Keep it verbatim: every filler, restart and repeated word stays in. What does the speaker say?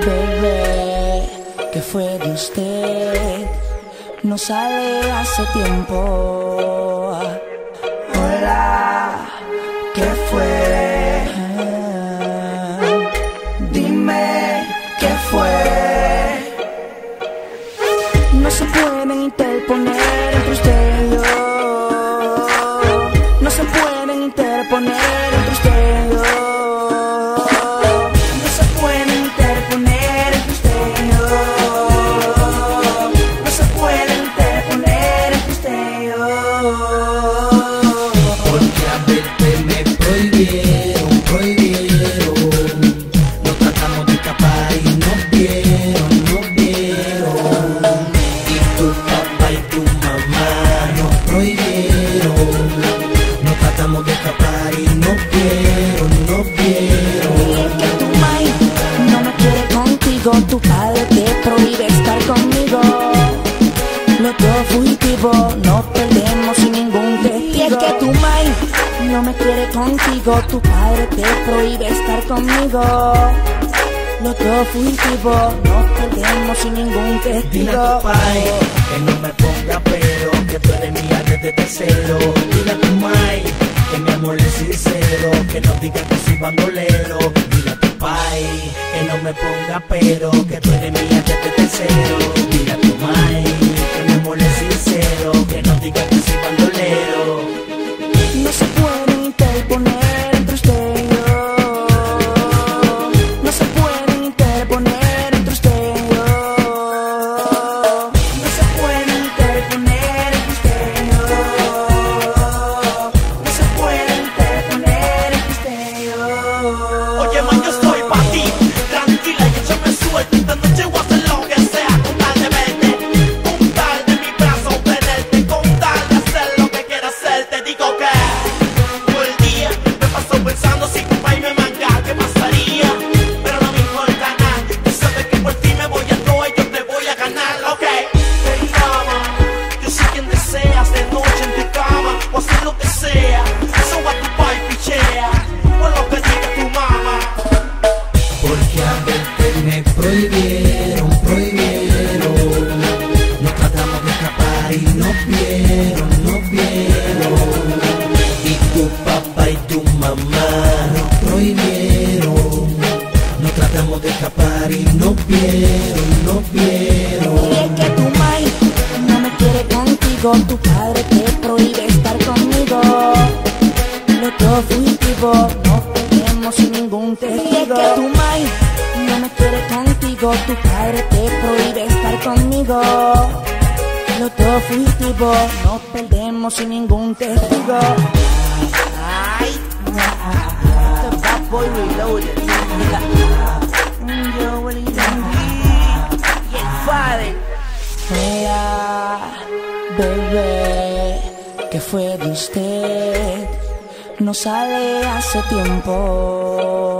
Bebé, ¿qué fue de usted? No sale hace tiempo. Hola, ¿qué fue? Dime, ¿qué fue? No se pueden interponer entre usted y yo. No se pueden interponer entre usted y yo. No se pueden interponer entre usted y yo. No se pueden interponer entre usted y yo. Porque a verte me prohibieron, prohibieron. Nos tratamos de escapar y nos vieron, nos vieron. Y tu papá y tu mamá nos prohibieron. Nos tratamos de escapar y nos vieron, nos vieron. Y es que tu mãe no me quiere contigo, tu padre te prohíbe estar conmigo. Los dos fugitivos nos perdemos sin ningún testigo. Y es que tu mãe no me quiere contigo, tu padre te prohíbe estar conmigo. Los dos fugitivos nos perdemos sin ningún Dile testigo. a tu pai que no me ponga pero, que tú eres mía desde tercero. Dile a tu mai que mi amor es sincero, que no diga que soy bandolero. Dile a tu pai que no me ponga pero, que tú eres mía desde tercero. Dile a tu mai que mi amor es sincero, que no diga que soy bandolero. No se pueden interponer entre usted y yo. No se pueden interponer entre usted y yo. No se pueden interponer entre usted y yo. No se pueden interponer entre usted y yo. Oye, man, yo estoy pa' ti, tranquila y échame suerte. Esta noche voy a hacer lo que sea con tal de verte, con tal de mi brazo tenerte, con tal de hacer lo que quiera hacer. Te digo que todo el día me paso pensando si tu país me manga, ¿qué pasaría? Pero no me importa nada, tú sabes que por ti me voy a todo y yo te voy a ganar, ok. Hey mama, yo soy quien deseas de noche en tu cama, o hacer lo que sea, eso a tu país pichea, o lo que diga tu mamá. Porque a verte me prohibieron, prohibieron. Nos tratamos de escapar y nos vieron, nos vieron. Y tu papá y tu mamá nos prohibieron. Nos tratamos de escapar y nos vieron, nos vieron. Y es que tu mãe no me quiere contigo, tu padre te prohíbe estar conmigo. Los dos fugitivos nos perdemos sin ningún testigo. Y es que tu mãe no me quiere contigo, tu padre te prohíbe estar conmigo. Los dos fugitivos nos perdemos sin ningún testigo. Ay, the Bad Boy Reloaded. Yo, Willie Dundee y el padre. Mira, bebé, ¿qué fue de usted? No sale hace tiempo.